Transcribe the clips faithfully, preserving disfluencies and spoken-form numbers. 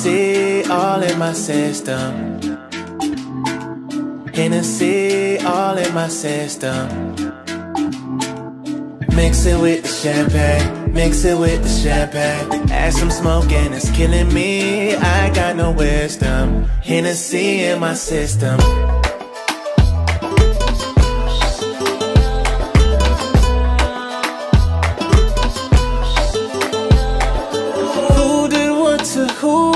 Hennessy all in my system. Hennessy all in my system. Mix it with the champagne, mix it with the champagne. Add some smoke and it's killing me. I got no wisdom. Hennessy in my system. Who did what to who?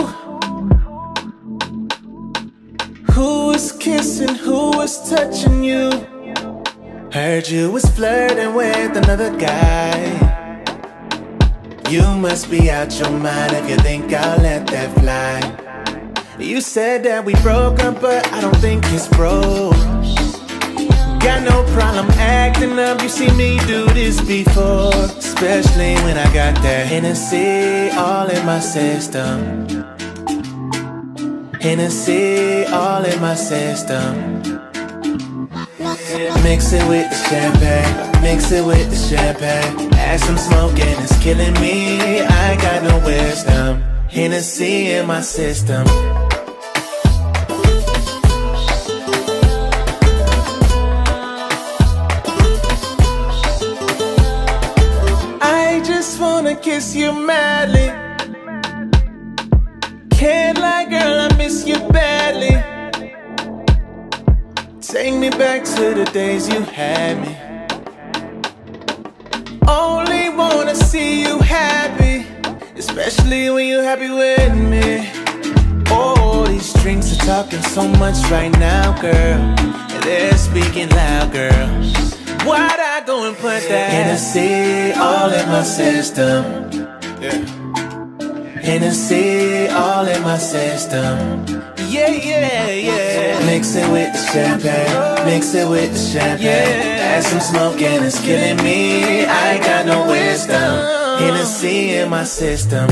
Who was kissing, who was touching you? Heard you was flirting with another guy. You must be out your mind if you think I'll let that fly. You said that we broke up, but I don't think it's broke. Got no problem acting up, you see me do this before. Especially when I got that Hennessy all in my system. Hennessy all in my system. Mix it with the champagne, mix it with the champagne. Add some smoke and it's killing me. I got no wisdom. Hennessy in my system. I just wanna kiss you madly. Can't lie, girl, I miss you badly. Take me back to the days you had me. Only wanna see you happy, especially when you're happy with me. Oh, these drinks are talking so much right now, girl. They're speaking loud, girl. Why'd I go and put that Hennessy all in my system? Yeah. Hennessy all in my system. Yeah, yeah, yeah. Mix it with the champagne, mix it with the champagne. Yeah. Add some smoke and it's killing me. I got no wisdom. Hennessy in my system.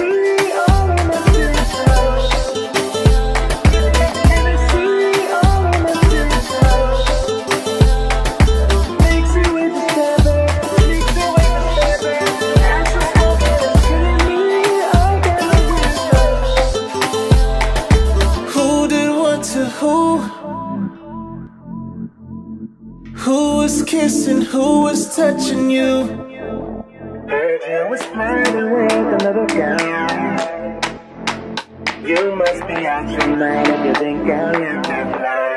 Who? Who was kissing, who was touching you? Heard you was flirting with another guy. You must be out your mind if you think I'll let that fly.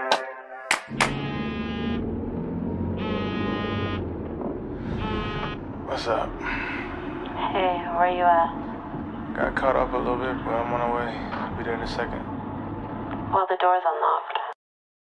What's up? Hey, where you at? Got caught up a little bit, but I'm on the way. Be there in a second. Well, the door's unlocked.